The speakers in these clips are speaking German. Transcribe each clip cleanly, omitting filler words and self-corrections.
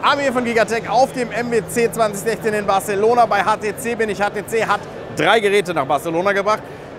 Armin von Gigatech auf dem MWC 2016 in Barcelona. Bei HTC bin ich. HTC hat 3 Geräte nach Barcelona gebracht.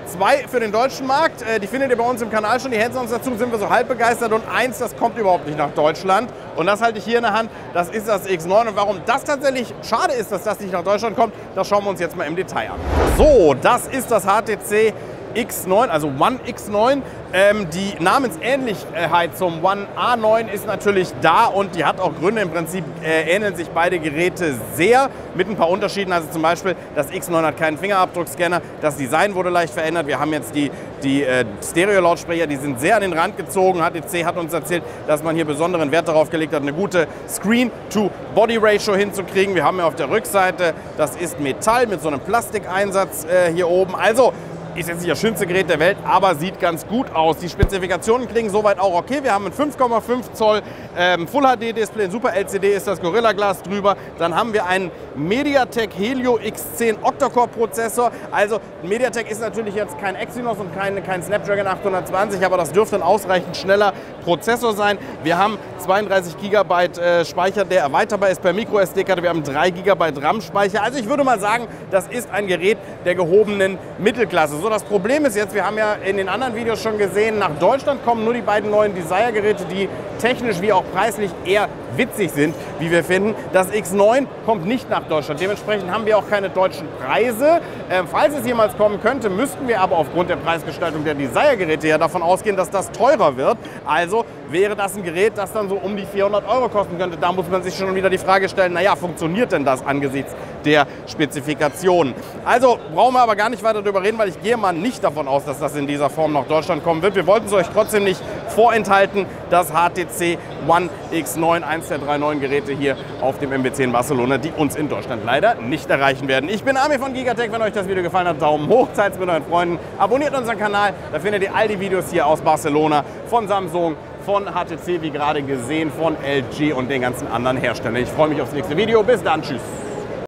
2 für den deutschen Markt, die findet ihr bei uns im Kanal schon. Die Hands-ons dazu sind wir so halb begeistert. Und 1, das kommt überhaupt nicht nach Deutschland. Und das halte ich hier in der Hand, das ist das X9. Und warum das tatsächlich schade ist, dass das nicht nach Deutschland kommt, das schauen wir uns jetzt mal im Detail an. So, das ist das HTC X9, also One X9. Die Namensähnlichkeit zum One A9 ist natürlich da und die hat auch Gründe. Im Prinzip ähneln sich beide Geräte sehr mit ein paar Unterschieden. Also zum Beispiel das X9 hat keinen Fingerabdruckscanner. Das Design wurde leicht verändert. Wir haben jetzt die Stereo-Lautsprecher, die sind sehr an den Rand gezogen. HTC hat uns erzählt, dass man hier besonderen Wert darauf gelegt hat, eine gute Screen-to-Body-Ratio hinzukriegen. Wir haben ja auf der Rückseite, das ist Metall mit so einem Plastikeinsatz hier oben. Also ist jetzt nicht das schönste Gerät der Welt, aber sieht ganz gut aus. Die Spezifikationen klingen soweit auch okay. Wir haben ein 5,5 Zoll Full-HD-Display, ein Super LCD ist das Gorilla Glass drüber. Dann haben wir einen MediaTek Helio X10 Octa-Core-Prozessor. Also MediaTek ist natürlich jetzt kein Exynos und kein Snapdragon 820, aber das dürfte ein ausreichend schneller Prozessor sein. Wir haben 32 GB Speicher, der erweiterbar ist per MicroSD-Karte. Wir haben 3 GB RAM-Speicher. Also ich würde mal sagen, das ist ein Gerät der gehobenen Mittelklasse. So, das Problem ist jetzt, wir haben ja in den anderen Videos schon gesehen, nach Deutschland kommen nur die beiden neuen Desire-Geräte, die technisch wie auch preislich eher witzig sind, wie wir finden. Das X9 kommt nicht nach Deutschland. Dementsprechend haben wir auch keine deutschen Preise. Falls es jemals kommen könnte, müssten wir aber aufgrund der Preisgestaltung der Desire-Geräte ja davon ausgehen, dass das teurer wird. Also wäre das ein Gerät, das dann so um die 400 € kosten könnte. Da muss man sich schon wieder die Frage stellen, naja, funktioniert denn das angesichts der Spezifikationen? Also brauchen wir aber gar nicht weiter darüber reden, weil ich gehe mal nicht davon aus, dass das in dieser Form nach Deutschland kommen wird. Wir wollten es euch trotzdem nicht vorenthalten, das HTC One X9, eins der 3 neuen Geräte hier auf dem MWC in Barcelona, die uns in Deutschland leider nicht erreichen werden. Ich bin Armin von Gigatech. Wenn euch das Video gefallen hat, Daumen hoch, teilt es mit euren Freunden, abonniert unseren Kanal, da findet ihr all die Videos hier aus Barcelona von Samsung, von HTC, wie gerade gesehen, von LG und den ganzen anderen Herstellern. Ich freue mich aufs nächste Video. Bis dann, tschüss.